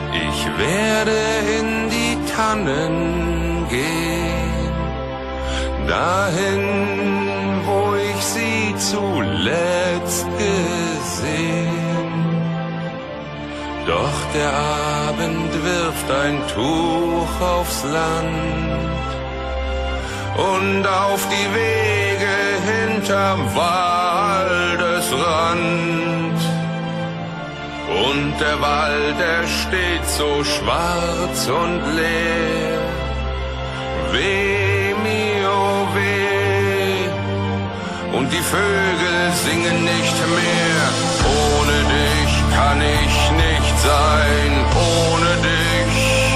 Ich werde in die Tannen gehen, dahin, wo ich sie zuletzt gesehen. Doch der Abend wirft ein Tuch aufs Land und auf die Wege hinterm Waldesrand. Und der Wald, er steht so schwarz und leer. Weh mir, oh weh, und die Vögel singen nicht mehr. Ohne dich kann ich nicht sein, ohne dich.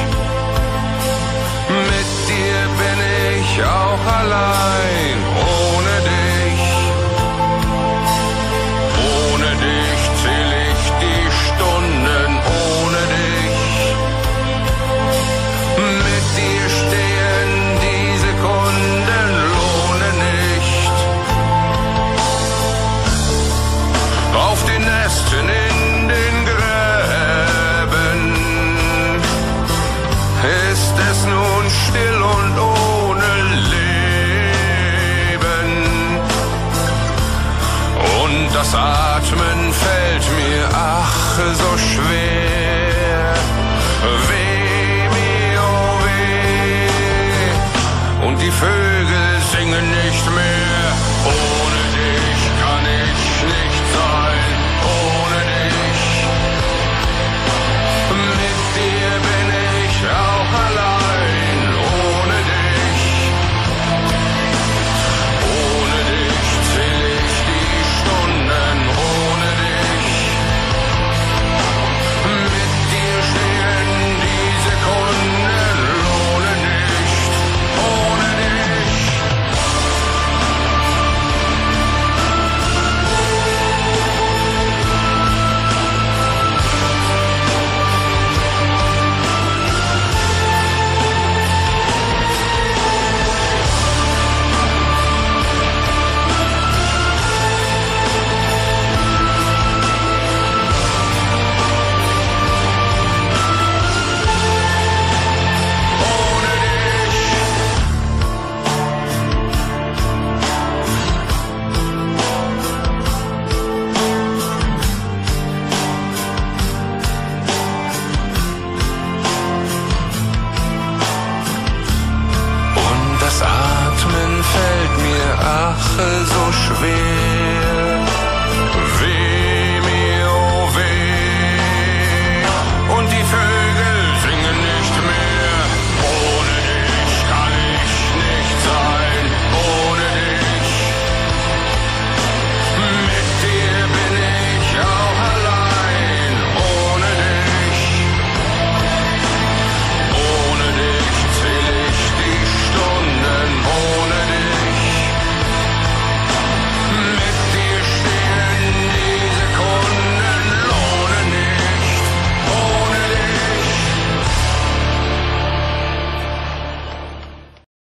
Mit dir bin ich auch allein, ohne dich. Ohne dich zähl ich die Stunden, ohne dich. Mit dir stehen die Sekunden, lohne nicht. Auf den Nesten in den Gräben ist es nun still und ohne Leben. Und das Atmen fällt mir ach so